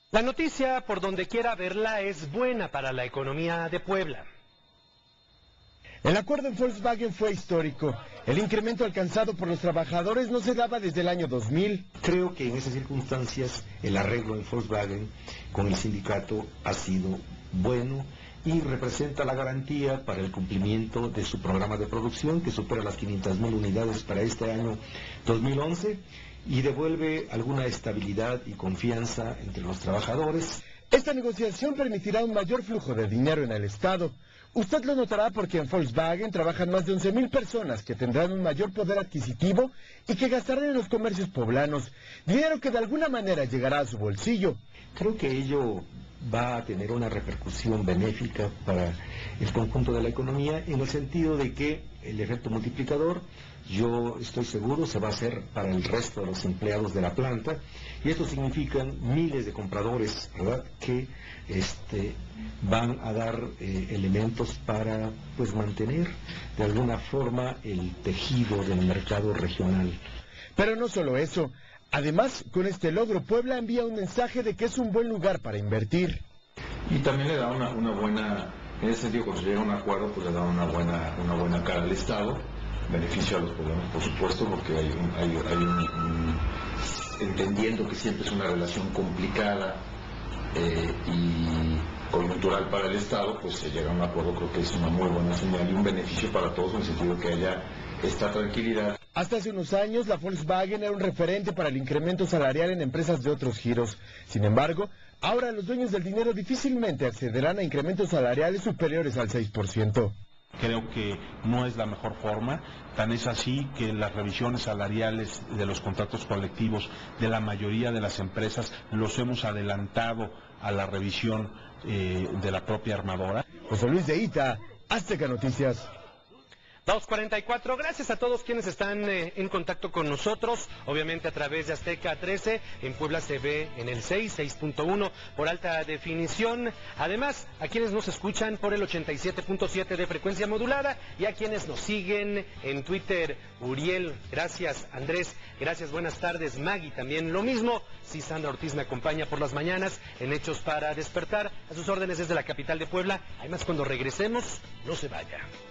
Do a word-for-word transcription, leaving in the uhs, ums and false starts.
La noticia, por donde quiera verla, es buena para la economía de Puebla. El acuerdo en Volkswagen fue histórico. El incremento alcanzado por los trabajadores no se daba desde el año dos mil. Creo que en esas circunstancias el arreglo en Volkswagen con el sindicato ha sido bueno y representa la garantía para el cumplimiento de su programa de producción, que supera las quinientas mil unidades para este año dos mil once, y devuelve alguna estabilidad y confianza entre los trabajadores. Esta negociación permitirá un mayor flujo de dinero en el Estado. Usted lo notará porque en Volkswagen trabajan más de once mil personas que tendrán un mayor poder adquisitivo y que gastarán en los comercios poblanos, dinero que de alguna manera llegará a su bolsillo. Creo que ello va a tener una repercusión benéfica para el conjunto de la economía, en el sentido de que el efecto multiplicador, yo estoy seguro, se va a hacer para el resto de los empleados de la planta, y esto significa miles de compradores, ¿verdad?, que este, van a dar eh, elementos para pues mantener de alguna forma el tejido del mercado regional. Pero no solo eso. Además, con este logro, Puebla envía un mensaje de que es un buen lugar para invertir. Y también le da una, una buena, en ese sentido, cuando se llega a un acuerdo, pues le da una buena, una buena cara al Estado, beneficio a los poblanos, por supuesto, porque hay un, hay, hay un, un entendiendo que siempre es una relación complicada eh, y coyuntural para el Estado, pues se llega a un acuerdo, creo que es una muy buena señal y un beneficio para todos, en el sentido que haya esta tranquilidad. Hasta hace unos años, la Volkswagen era un referente para el incremento salarial en empresas de otros giros. Sin embargo, ahora los dueños del dinero difícilmente accederán a incrementos salariales superiores al seis por ciento. Creo que no es la mejor forma, tan es así que las revisiones salariales de los contratos colectivos de la mayoría de las empresas los hemos adelantado a la revisión eh, de la propia armadora. José Luis de Ita, Azteca Noticias. dos cuarenta y cuatro, gracias a todos quienes están eh, en contacto con nosotros, obviamente a través de Azteca trece, en Puebla se ve en el seis, seis punto uno por alta definición, además a quienes nos escuchan por el ochenta y siete punto siete de frecuencia modulada y a quienes nos siguen en Twitter, Uriel, gracias, Andrés, gracias, buenas tardes, Maggie también lo mismo, sí, Sandra Ortiz me acompaña por las mañanas en Hechos para Despertar, a sus órdenes desde la capital de Puebla, además cuando regresemos, no se vaya.